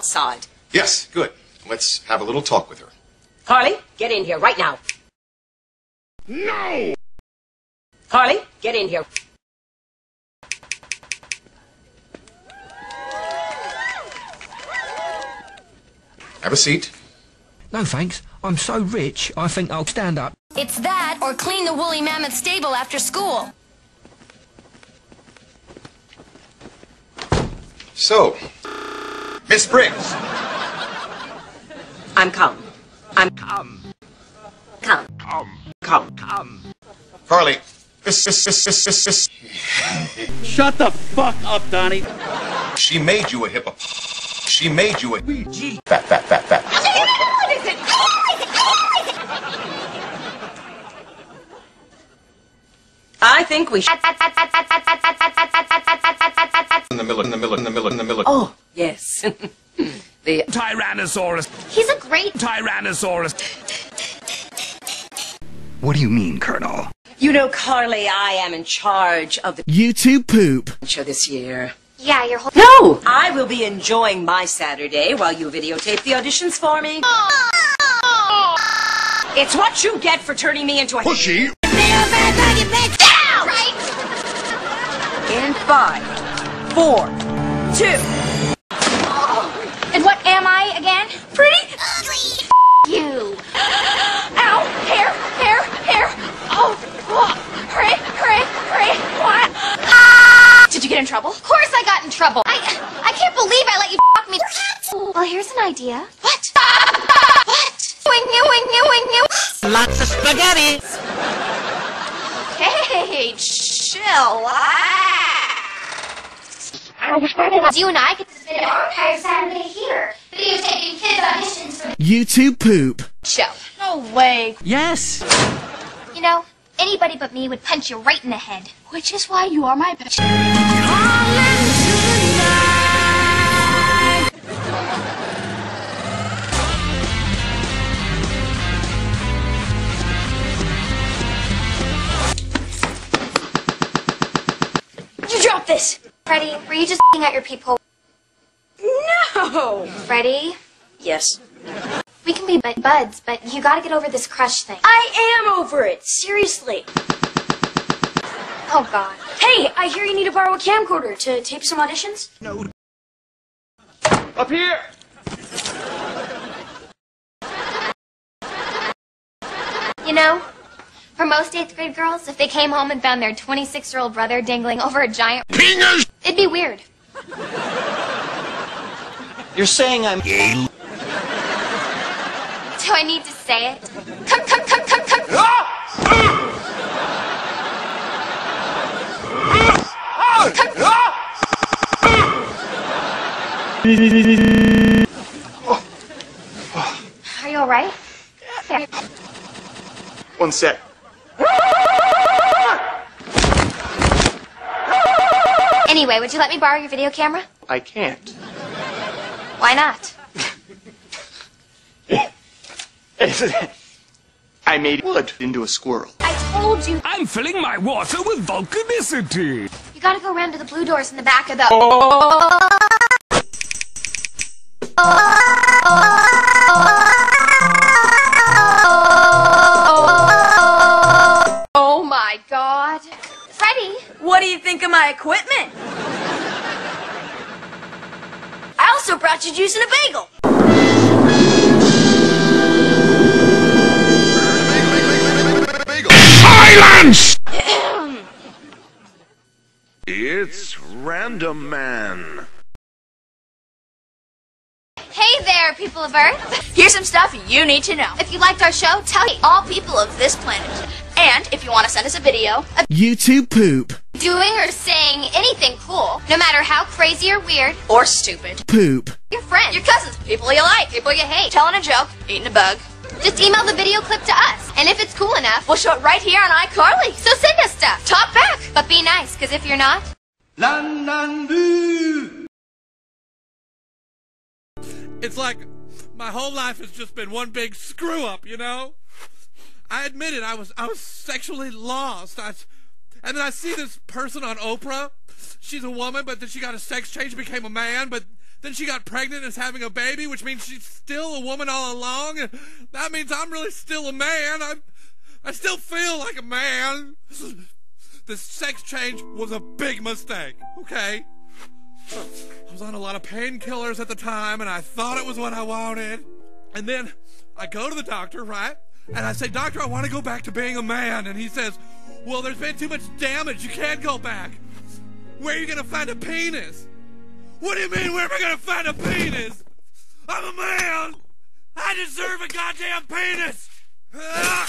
outside. Yes, good. Let's have a little talk with her. Carly, get in here right now. No! Carly, get in here. Have a seat. No thanks, I'm so rich I think I'll stand up. It's that or clean the woolly mammoth stable after school. So, Miss Briggs. I'm calm. I'm Come, calm. come. Carly. Shut the fuck up, Donnie. She made you a hippo. She made you a Gee. fat. I think we should. In the middle. Oh, yes. The Tyrannosaurus. He's a great... Tyrannosaurus. What do you mean, Colonel? You know, Carly, I am in charge of the YouTube poop. show this year. Yeah, you're... No! I will be enjoying my Saturday while you videotape the auditions for me. It's what you get for turning me into a Pushy. Down! Right? In 5, 4, 2. And what am I again? Pretty ugly. You. Ow! Hair! Oh, hurry! What? Did you get in trouble? Of course I got in trouble. I can't believe I let you fuck me. Well, here's an idea. What? What? Wing. Lots of spaghetti. Hey, chill. You and I could spend our entire Saturday here, videotaping kids' auditions for the YouTube poop. show. No way. Yes. You know, anybody but me would punch you right in the head. Which is why you are my bitch. You dropped this! Freddie, were you just at your peephole? No! Freddie, Yes. we can be buds, but you gotta get over this crush thing. I am over it! Seriously! Oh, God. Hey, I hear you need to borrow a camcorder to tape some auditions? No. Up here! You know, for most 8th grade girls, if they came home and found their 26-year-old brother dangling over a giant penis, it'd be weird. You're saying I'm gay? Do I need to say it? Come. Are you alright? There. One sec. Anyway, would you let me borrow your video camera? I can't. Why not? I made wood into a squirrel. I told you. I'm filling my water with volcanicity. You gotta go around to the blue doors in the back of the... Oh my God. Freddie! What do you think of my equipment? I also brought you juice and a bagel. Silence! It's Random Man. Hey there, people of Earth. Here's some stuff you need to know. If you liked our show, tell All people of this planet. And if you want to send us a video of YouTube poop. doing or saying anything cool, no matter how crazy or weird, or stupid, Poop. your friends, your cousins, people you like, people you hate, telling a joke, eating a bug, just email the video clip to us. And if it's cool enough, we'll show it right here on iCarly. so send us stuff. Talk back. But be nice, because if you're not... It's like my whole life has just been one big screw up, you know? I admit it, I was sexually lost. And then I see this person on Oprah. She's a woman, but then she got a sex change and became a man, but Then she got pregnant and is having a baby, which means she's still a woman all along. And that means I'm really still a man. I still feel like a man. This sex change was a big mistake, okay? I was on a lot of painkillers at the time, and I thought it was what I wanted. And then I go to the doctor, right? And I say, "Doctor, I want to go back to being a man." And he says, "Well, there's been too much damage. You can't go back. Where are you going to find a penis?" What do you mean, where am I going to find a penis? I'm a man. I deserve a goddamn penis.